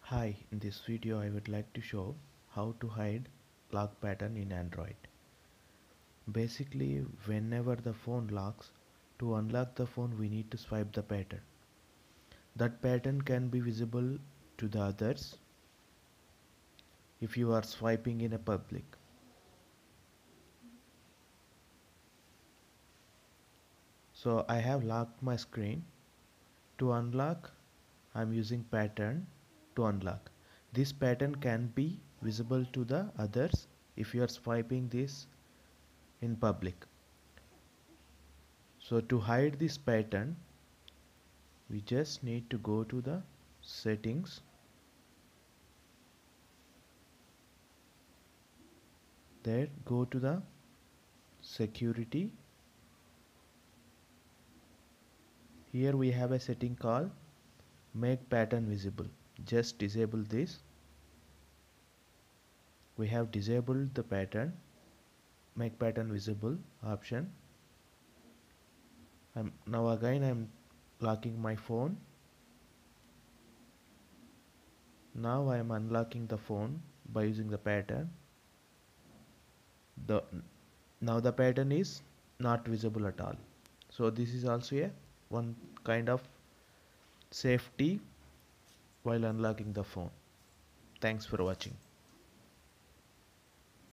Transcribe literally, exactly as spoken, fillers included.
Hi, in this video I would like to show how to hide lock pattern in Android. Basically, whenever the phone locks, to unlock the phone we need to swipe the pattern. That pattern can be visible to the others if you are swiping in a public. So I have locked my screen. To unlock, I am using pattern to unlock. This pattern can be visible to the others if you are swiping this in public. So to hide this pattern, we just need to go to the settings, then go to the security. Here we have a setting called make pattern visible. Just disable this. We have disabled the pattern make pattern visible option. I'm now again I'm locking my phone. Now I am unlocking the phone by using the pattern. The now the pattern is not visible at all. So this is also a one kind of safety while unlocking the phone. Thanks for watching.